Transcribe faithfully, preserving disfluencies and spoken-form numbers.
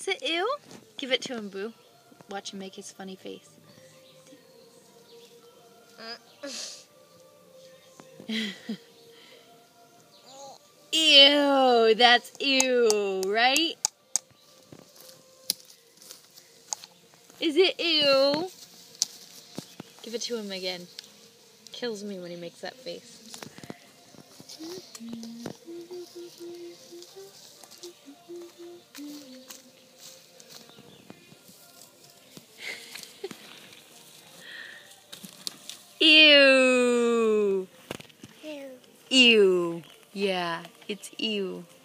Is it ew? Give it to him, Boo. Watch him make his funny face. Ew, that's ew, right? Is it ew? Give it to him again. Kills me when he makes that face. Ew. Ew. Ew. Yeah, it's ew.